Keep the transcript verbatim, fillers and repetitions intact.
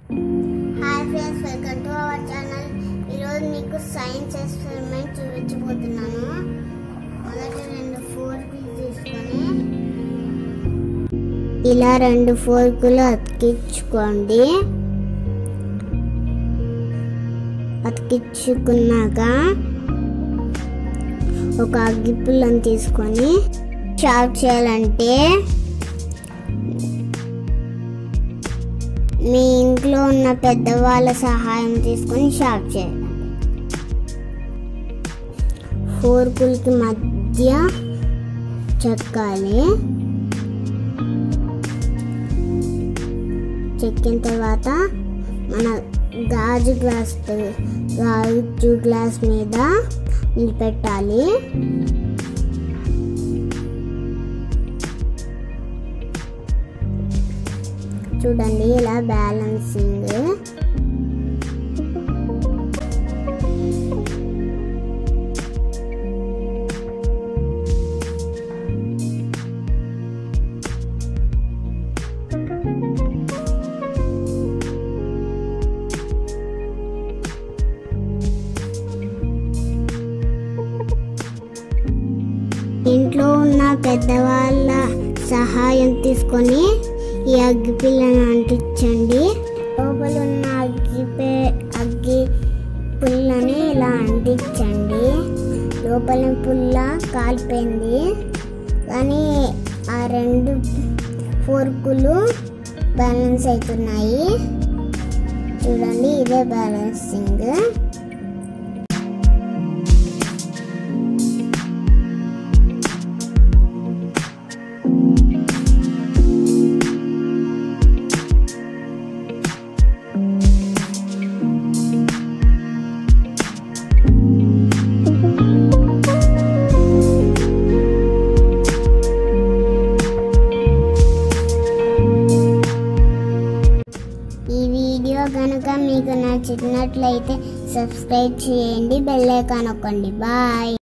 Hi friends, welcome to our channel. ఈరోజు మీకు science experiment చూపించబోతున్నాను. మొదట రెండు ఫోర్కులు తీసుకొని ఇలా రెండు ఫోర్కులు అతికించుకోండి. అతికించుకున్నాక ఒక అగ్గిపుల్లను తీసుకొని షార్ప్ చేయాలంటే మీ ఇంట్లో ఉన్న పెద్దవాళ్ళ సహాయం తీసుకొని షార్ప్ చేయాలి. ఫోర్కులకి మధ్య చెక్కాలి. చెక్కిన తర్వాత మన గాజు గ్లాస్ గాజు గ్లాస్ మీద నిలబెట్టాలి. చూడండి ఇలా బ్యాలెన్సింగ్. ఇంట్లో ఉన్న పెద్దవాళ్ళ సహాయం తీసుకొని ఈ అగ్గి పుల్లను అంటించండి. లోపల ఉన్న అగ్గి అగ్గి పుల్లని ఇలా అంటించండి. లోపల పుల్ల కాలిపోయింది, కానీ ఆ రెండు ఫోర్కులు బ్యాలెన్స్ అవుతున్నాయి. చూడండి ఇదే బ్యాలెన్సింగ్. ఈ వీడియో కనుక మీకు నచ్చినట్లయితే సబ్స్క్రైబ్ చేయండి, బెల్ ఐకాన్ నొక్కండి. బాయ్.